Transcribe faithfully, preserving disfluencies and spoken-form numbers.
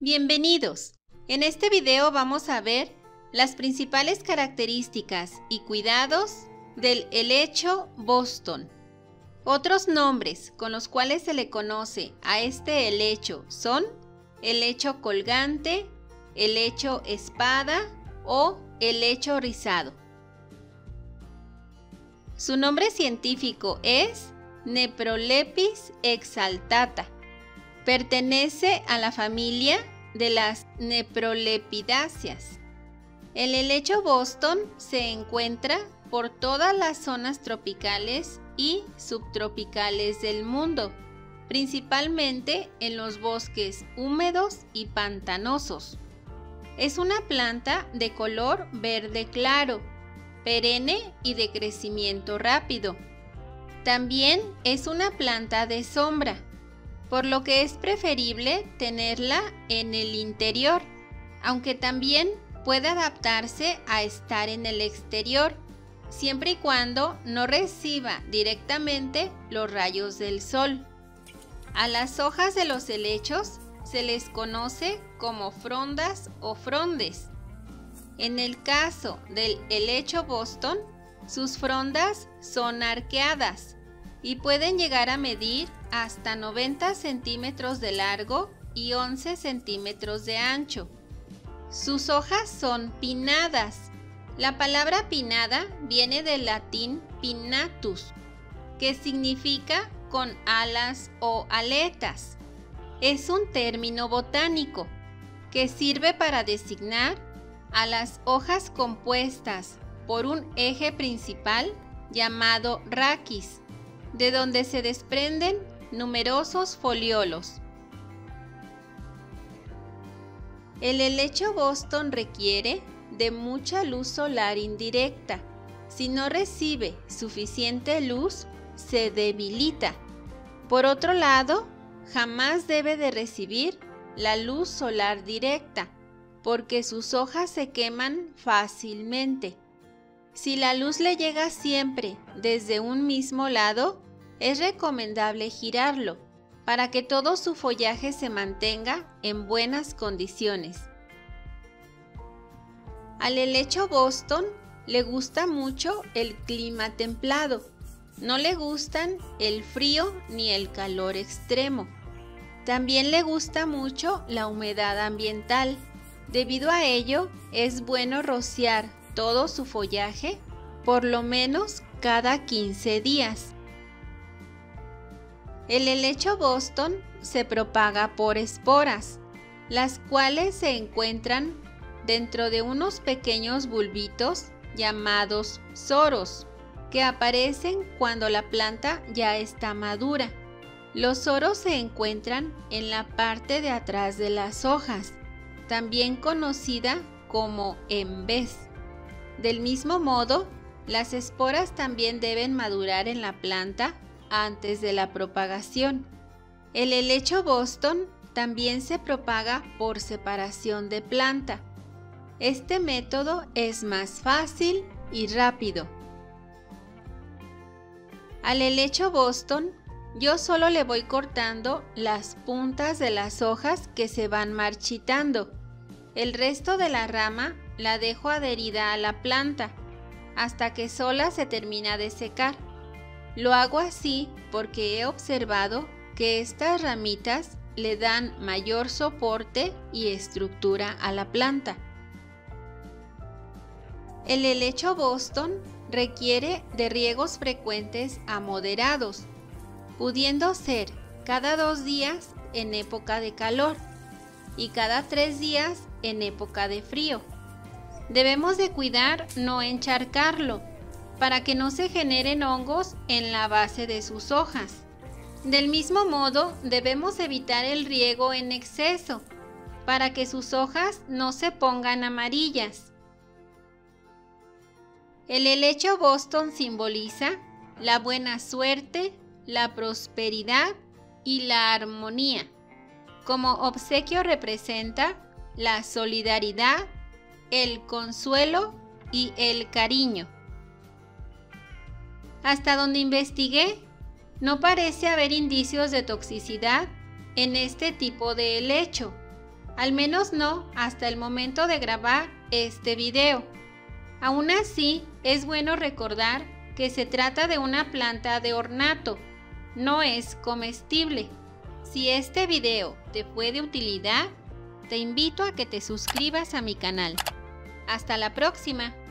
Bienvenidos. En este video vamos a ver las principales características y cuidados del helecho Boston. Otros nombres con los cuales se le conoce a este helecho son helecho colgante, helecho espada o helecho rizado. Su nombre científico es Neprolepis exaltata. Pertenece a la familia de las Neprolepidaceas. El helecho Boston se encuentra por todas las zonas tropicales y subtropicales del mundo, principalmente en los bosques húmedos y pantanosos. Es una planta de color verde claro, perenne y de crecimiento rápido. También es una planta de sombra, por lo que es preferible tenerla en el interior, aunque también puede adaptarse a estar en el exterior, siempre y cuando no reciba directamente los rayos del sol. A las hojas de los helechos se les conoce como frondas o frondes. En el caso del helecho Boston, sus frondas son arqueadas y pueden llegar a medir hasta noventa centímetros de largo y once centímetros de ancho. Sus hojas son pinnadas. La palabra pinnada viene del latín pinnatus, que significa con alas o aletas. Es un término botánico que sirve para designar a las hojas compuestas por un eje principal llamado raquis, de donde se desprenden numerosos foliolos. El helecho Boston requiere de mucha luz solar indirecta. Si no recibe suficiente luz, se debilita. Por otro lado, jamás debe de recibir la luz solar directa, porque sus hojas se queman fácilmente. Si la luz le llega siempre desde un mismo lado, es recomendable girarlo para que todo su follaje se mantenga en buenas condiciones. Al helecho Boston le gusta mucho el clima templado. No le gustan el frío ni el calor extremo. También le gusta mucho la humedad ambiental. Debido a ello, es bueno rociar todo su follaje por lo menos cada quince días. El helecho Boston se propaga por esporas, las cuales se encuentran dentro de unos pequeños bulbitos llamados soros, que aparecen cuando la planta ya está madura. Los soros se encuentran en la parte de atrás de las hojas, también conocida como embés. Del mismo modo, las esporas también deben madurar en la planta antes de la propagación. El helecho Boston también se propaga por separación de planta. Este método es más fácil y rápido. Al helecho Boston yo solo le voy cortando las puntas de las hojas que se van marchitando. El resto de la rama la dejo adherida a la planta hasta que sola se termina de secar. Lo hago así porque he observado que estas ramitas le dan mayor soporte y estructura a la planta. El helecho Boston requiere de riegos frecuentes a moderados, pudiendo ser cada dos días en época de calor y cada tres días en época de frío. Debemos de cuidar no encharcarlo para que no se generen hongos en la base de sus hojas. Del mismo modo, debemos evitar el riego en exceso para que sus hojas no se pongan amarillas. El helecho Boston simboliza la buena suerte, la prosperidad y la armonía. Como obsequio representa la solidaridad, el consuelo y el cariño. Hasta donde investigué, no parece haber indicios de toxicidad en este tipo de helecho, al menos no hasta el momento de grabar este video. Aún así, es bueno recordar que se trata de una planta de ornato, no es comestible. Si este video te fue de utilidad, te invito a que te suscribas a mi canal. Hasta la próxima.